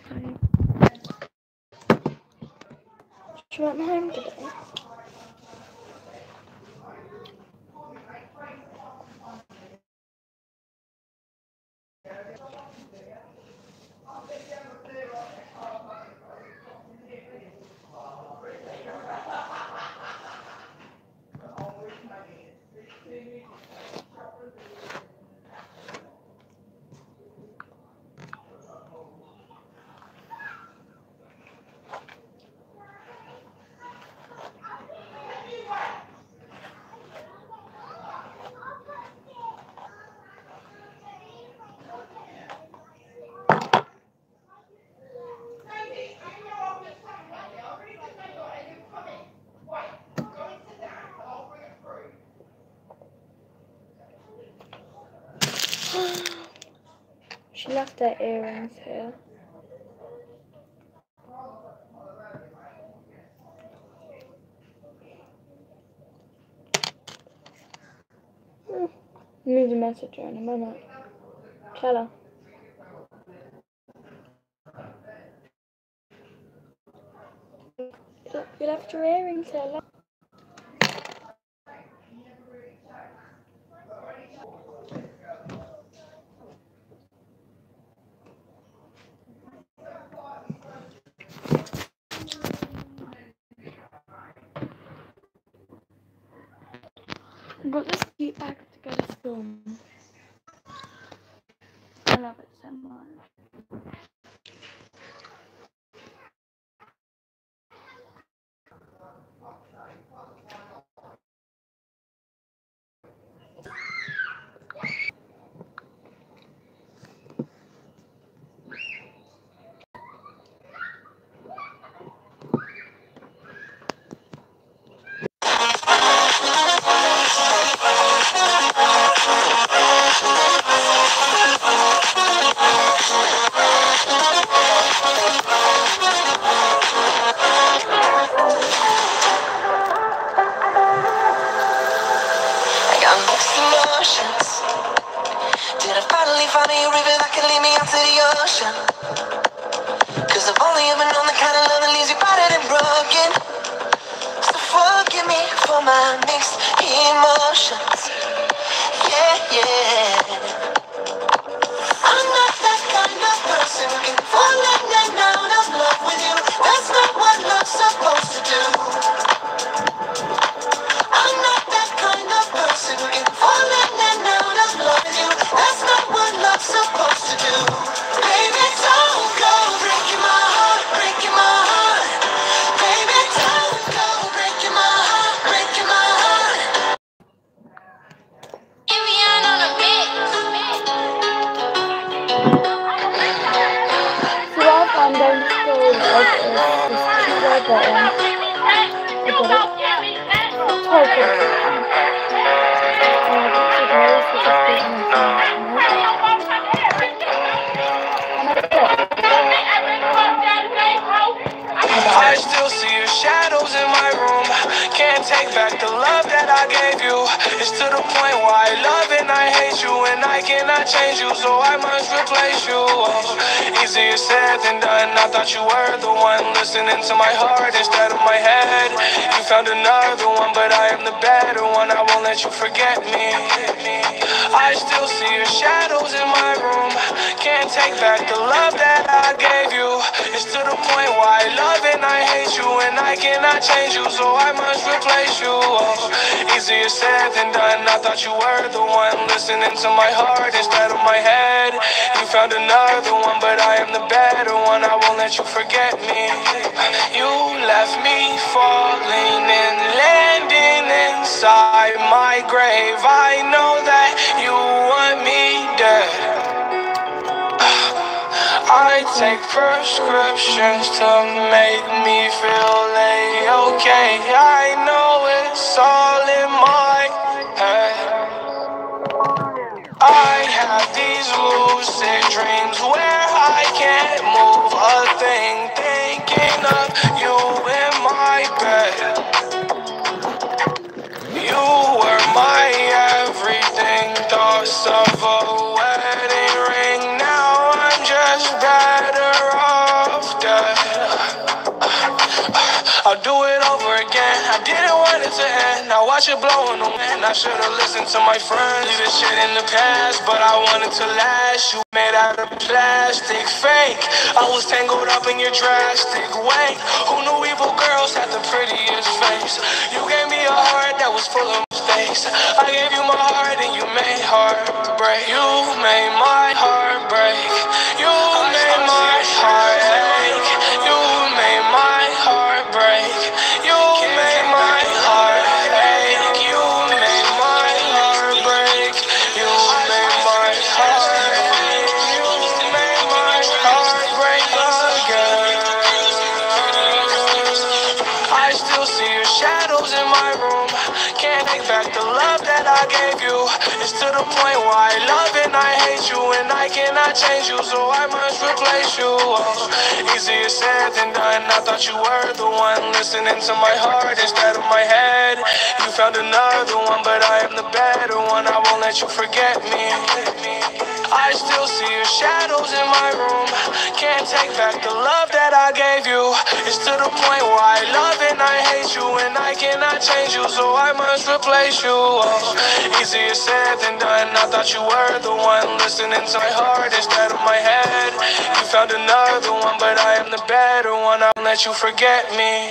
She went home today. She left her earrings here. Need to message her in a minute. Tell her. You left your earrings here. I've got this cute bag to go to school. I love it so much. Did I finally find a river that can lead me out to the ocean? Cause I've only ever known the kind of love that leaves you battered and broken. So forgive me for my mixed emotions. Yeah. I'm not that kind of person who can fall in and out of love with you. That's not what love's supposed to do. I'm not that kind of person who can fall in and out of love with you. That's not what love's supposed to do. Baby, don't go breaking my heart, breaking my heart. Baby, don't go breaking my heart, breaking my heart. Indian on a mix. So while I'm going to school, there's this two-way button. I got it. I still see your shadows in my room. Can't take back the love that I gave you. It's to the point where I love and I hate you, and I cannot change you, so I must replace you. Easier said than done. I thought you were the one listening to my heart instead of my head. You found another one, but I am the better one. I won't let you forget me. I still see your shadows in my room. Can't take back the love that I gave you. It's to the point where I love and I hate you, and I cannot change you, so I must replace you. Easier said than done. I thought you were the one listening to my heart instead of my head. You found another one, but I am the better one. I won't let you forget me. You left me falling and landing inside my grave. I know that you want me dead. I take prescriptions to make me feel okay. I know it's all in my head. I have these lucid dreams where I can't move a thing, thinking of you in my bed. You were my everything, thoughts of a wedding ring. Now I'm just better off. I'll do it over again. I didn't want it to end. Now watch it blow in the wind. I should've listened to my friends. Leave this shit in the past, but I wanted to last. You made out of plastic, fake. I was tangled up in your drastic way. Who knew evil girls had the prettiest face? You gave me a heart that was full of mistakes. I gave you my heart and you made heartbreak. You made my heart break. You made my heart ache. You made my heart break. You made my heart ache. You made my heart break. You made my heart ache. You made my heart break again. I still see your shadows in my room. Can't take back the love that I gave you. It's to the point where I love and I hate you, and I cannot change you, so I must replace you. Easier said than done. I thought you were the one listening to my heart instead of my head. You found another one, but I am the better one. I won't let you forget me. I still see your shadows in my room. Can't take back the love that I gave you. It's to the point where I love and I hate you, and I cannot change you, so I must replace you. Easier said than done. I thought you were the one listening to my heart instead of my head. You found another one, but I am the better one. I won't let you forget me.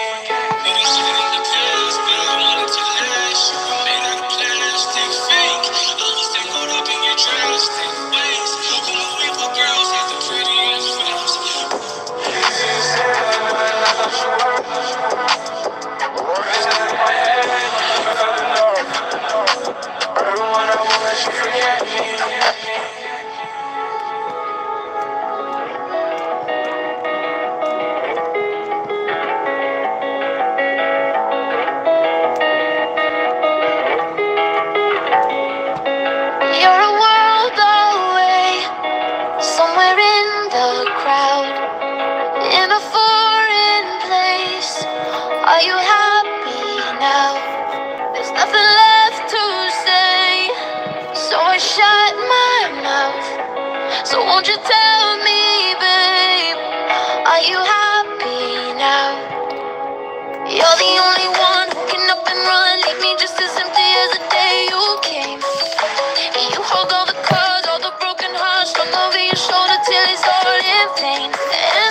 You're a world away, somewhere in the crowd, in a foreign place. Are you happy now? There's nothing left to say, so I shut my mouth. So won't you tell me, babe, are you happy now? You're the only one who can up and run, leave me just as empty as the day you came. You hold all the cards, all the broken hearts, strung over your shoulder till it's all in pain.